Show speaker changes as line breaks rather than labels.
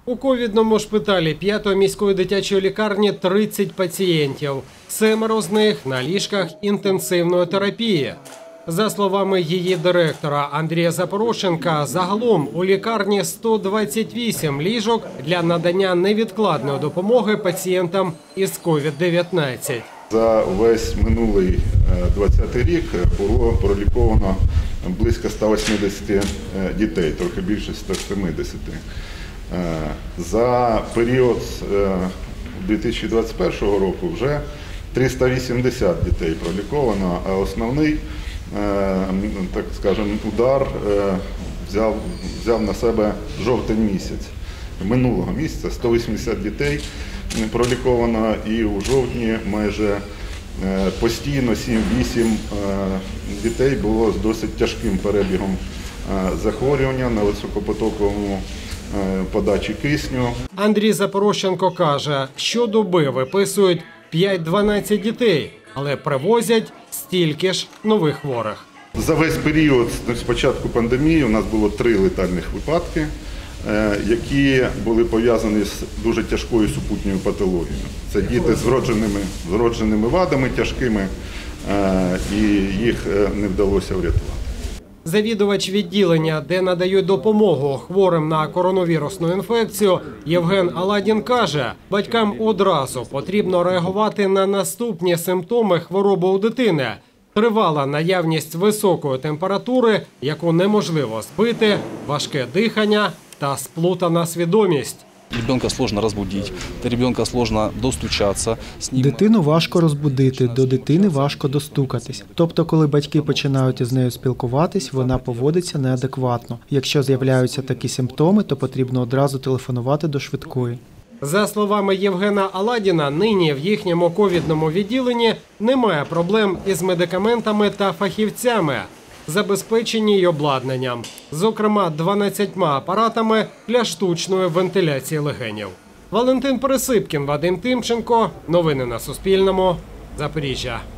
У ковідному шпиталі 5-ї міської дитячої лікарні 30 пацієнтів. 7 з них на ліжках інтенсивної терапії. За словами її директора Андрія Запорощенка, загалом у лікарні 128 ліжок для надання невідкладної допомоги пацієнтам із COVID-19.
За весь минулий 2020 рік було проліковано близько 180 дітей, трохи більше 170. За період 2021 року вже 380 дітей проліковано, а основний, так скажемо, удар взяв на себе жовтень місяць. Минулого місяця 180 дітей проліковано, і у жовтні майже постійно 7-8 дітей було з досить тяжким перебігом захворювання на високопотоковому подачі кисню.
Андрій Запорощенко каже, щодоби виписують 5-12 дітей, але привозять стільки ж нових хворих.
За весь період з початку пандемії у нас було 3 летальних випадки, які були пов'язані з дуже тяжкою супутньою патологією. Це діти з вродженими вадами тяжкими, і їх не вдалося врятувати.
Завідувач відділення, де надають допомогу хворим на коронавірусну інфекцію, Євген Аладін каже, батькам одразу потрібно реагувати на наступні симптоми хвороби у дитини. Тривала наявність високої температури, яку неможливо збити, важке дихання та сплутана свідомість.
Ребенка сложно розбудити, до ребенка сложно достучатися.
Дитину важко розбудити, до дитини важко достукатись. Тобто, коли батьки починають із нею спілкуватись, вона поводиться неадекватно. Якщо з'являються такі симптоми, то потрібно одразу телефонувати до швидкої.
За словами Євгена Аладіна, нині в їхньому ковідному відділенні немає проблем із медикаментами та фахівцями, забезпечені й обладнанням, зокрема 12 апаратами для штучної вентиляції легенів. Валентин Пересипкін, Вадим Тимченко. Новини на Суспільному. Запоріжжя.